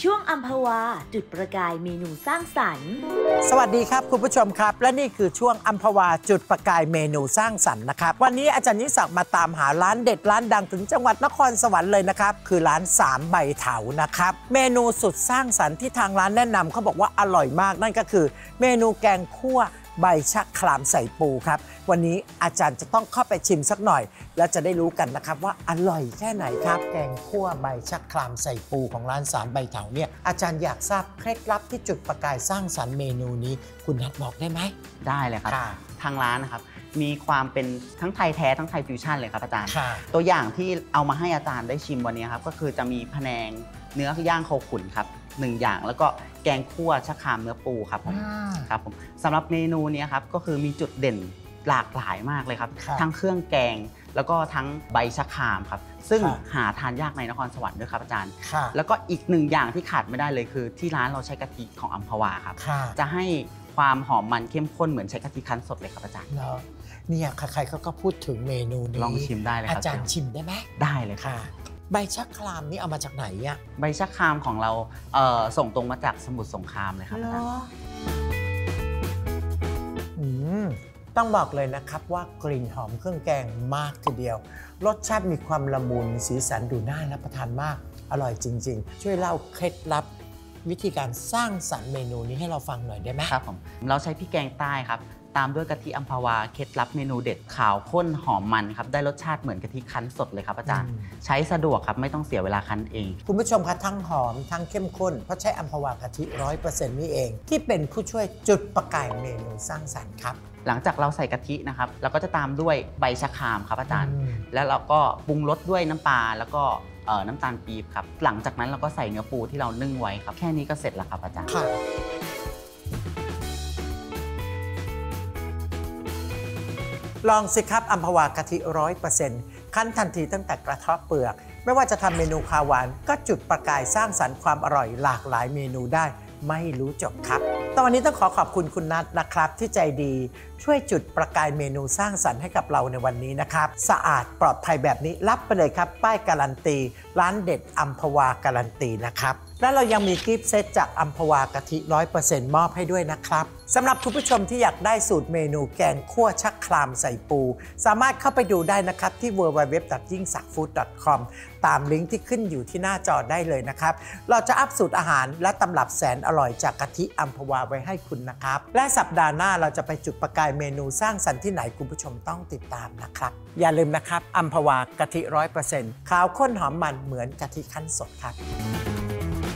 ช่วงอัมพวาจุดประกายเมนูสร้างสรรค์สวัสดีครับคุณผู้ชมครับและนี่คือช่วงอัมพวาจุดประกายเมนูสร้างสรรค์นะครับวันนี้อาจารย์นิสักมาตามหาร้านเด็ดร้านดังถึงจังหวัดนครสวรรค์เลยนะครับคือร้าน3ใบเถานะครับเมนูสุดสร้างสรรค์ที่ทางร้านแนะนำเขาบอกว่าอร่อยมากนั่นก็คือเมนูแกงคั่วใบชะครามใส่ปูครับวันนี้อาจารย์จะต้องเข้าไปชิมสักหน่อยแล้วจะได้รู้กันนะครับว่าอร่อยแค่ไหนครับแกงคั่วใบชะครามใส่ปูของร้าน3ใบเถาเนี่ยอาจารย์อยากทราบเคล็ดลับที่จุดประกายสร้างสรรค์เมนูนี้คุณนัทบอกได้ไหมได้เลยครับทางร้านนะครับมีความเป็นทั้งไทยแท้ทั้งไทยฟิวชั่นเลยครับอาจารย์ตัวอย่างที่เอามาให้อาจารย์ได้ชิมวันนี้ครับก็คือจะมีพะแนงเนื้อย่างโคขุนครับ1อย่างแล้วก็แกงคั่วชะครามเนื้อปูครับผมสำหรับเมนูนี้ครับก็คือมีจุดเด่นหลากหลายมากเลยครับทั้งเครื่องแกงแล้วก็ทั้งใบชะครามครับซึ่งหาทานยากในนครสวรรค์ด้วยครับอาจารย์แล้วก็อีก1อย่างที่ขาดไม่ได้เลยคือที่ร้านเราใช้กะทิของอัมพวาครับจะให้ความหอมมันเข้มข้นเหมือนใช้กะทิคั้นสดเลยครับอาจารย์เนี่ยใครๆก็พูดถึงเมนูนี้ลองชิมได้เลยครับอาจารย์ชิมได้ไหมได้เลยค่ะใบชะครามนี่เอามาจากไหนอะใบชะครามของเราส่งตรงมาจากสมุทรสงครามเลยครับอาจารย์ต้องบอกเลยนะครับว่ากลิ่นหอมเครื่องแกงมากทีเดียวรสชาติมีความละมุนสีสันดูน่ารับประทานมากอร่อยจริงๆช่วยเล่าเคล็ดลับวิธีการสร้างสรรค์เมนูนี้ให้เราฟังหน่อยได้ไหมครับผมเราใช้พริกแกงใต้ครับตามด้วยกะทิอัมพวาเคล็ดลับเมนูเด็ดขาวข้นหอมมันครับได้รสชาติเหมือนกะทิคั้นสดเลยครับอาจารย์ใช้สะดวกครับไม่ต้องเสียเวลาคั้นเองคุณผู้ชมคะทั้งหอมทั้งเข้มข้นเพราะใช้อัมพวากะทิ 100% นี่เองที่เป็นผู้ช่วยจุดประกายเมนูสร้างสรรค์ครับหลังจากเราใส่กะทินะครับเราก็จะตามด้วยใบชะครามครับอาจารย์แล้วเราก็ปรุงรสด้วยน้ำปลาแล้วก็น้ำตาลปี๊บครับหลังจากนั้นเราก็ใส่เนื้อปูที่เรานึ่งไว้ครับแค่นี้ก็เสร็จแล้วครับอาจารย์ลองสิครับอัมพวากะทิ 100% คั้นทันทีตั้งแต่กระเทาะเปลือกไม่ว่าจะทำเมนูคาวหวานก็จุดประกายสร้างสรรค์ความอร่อยหลากหลายเมนูได้ไม่รู้จบครับตอนนี้ต้องขอบคุณคุณนัทนะครับที่ใจดีช่วยจุดประกายเมนูสร้างสรรค์ให้กับเราในวันนี้นะครับสะอาดปลอดภัยแบบนี้รับไปเลยครับป้ายการันตีร้านเด็ดอัมพวาการันตีนะครับและเรายังมีกิฟต์เซตจากอัมพวากะทิ 100% มอบให้ด้วยนะครับสำหรับคุณผู้ชมที่อยากได้สูตรเมนูแกงคั่วชักครามใส่ปูสามารถเข้าไปดูได้นะครับที่ www.yingsakfood.com ตามลิงก์ที่ขึ้นอยู่ที่หน้าจอได้เลยนะครับเราจะอัพสูตรอาหารและตำรับแสนอร่อยจากกะทิอัมพวาไว้ให้คุณนะครับและสัปดาห์หน้าเราจะไปจุดประกายเมนูสร้างสรรค์ที่ไหนคุณผู้ชมต้องติดตามนะครับอย่าลืมนะครับอัมพวากะทิ 100% ขาวข้นหอมมันเหมือนกะทิคั้นสดครับ